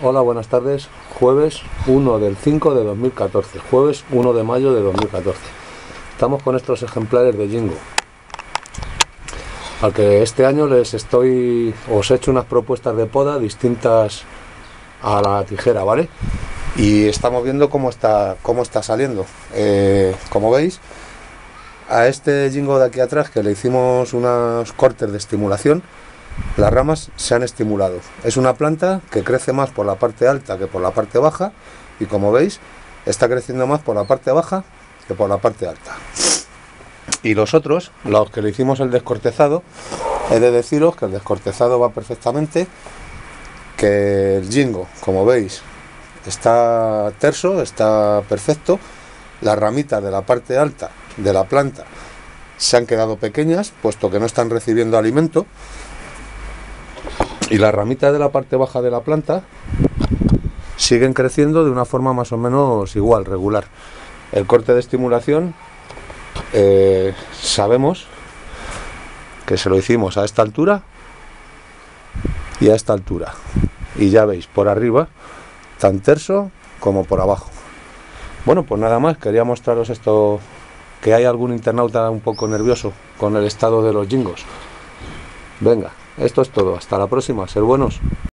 Hola, buenas tardes. Jueves 1 del 5 de 2014. Jueves 1 de mayo de 2014. Estamos con estos ejemplares de Jingo. Al que este año os he hecho unas propuestas de poda distintas a la tijera, ¿vale? Y estamos viendo cómo está saliendo. Como veis, a este Jingo de aquí atrás, que le hicimos unos cortes de estimulación, las ramas se han estimulado. Es una planta que crece más por la parte alta que por la parte baja, y como veis, está creciendo más por la parte baja que por la parte alta. Y los otros, los que le hicimos el descortezado, he de deciros que el descortezado va perfectamente, que el Jingo, como veis, está terso, está perfecto. Las ramitas de la parte alta de la planta se han quedado pequeñas, puesto que no están recibiendo alimento. Y las ramitas de la parte baja de la planta siguen creciendo de una forma más o menos igual, regular. El corte de estimulación sabemos que se lo hicimos a esta altura y a esta altura. Y ya veis, por arriba, tan terso como por abajo. Bueno, pues nada más, quería mostraros esto, que hay algún internauta un poco nervioso con el estado de los Jingos. Venga, esto es todo, hasta la próxima, ser buenos.